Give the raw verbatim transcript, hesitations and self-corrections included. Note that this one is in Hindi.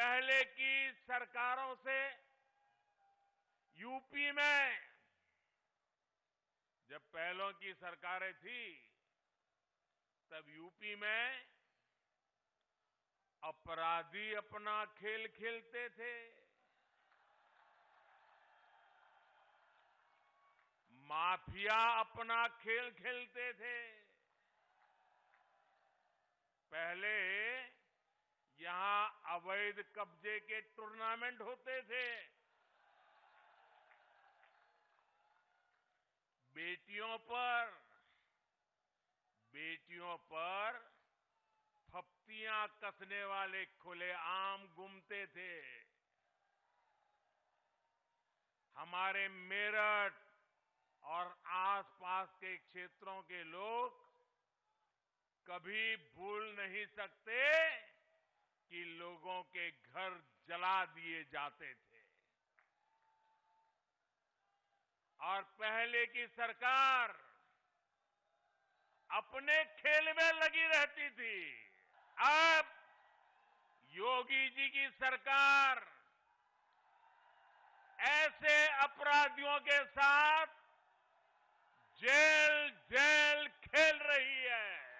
पहले की सरकारों से यूपी में जब पहलों की सरकारें थी तब यूपी में अपराधी अपना खेल खेलते थे, माफिया अपना खेल खेलते थे। पहले यहां अवैध कब्जे के टूर्नामेंट होते थे, बेटियों पर बेटियों पर फप्तियां कसने वाले खुलेआम घूमते थे। हमारे मेरठ और आसपास के क्षेत्रों के लोग कभी भूल नहीं सकते कि लोगों के घर जला दिए जाते थे। और पहले की सरकार अपने खेल में लगी रहती थी। अब योगी जी की सरकार ऐसे अपराधियों के साथ जेल जेल खेल रही है।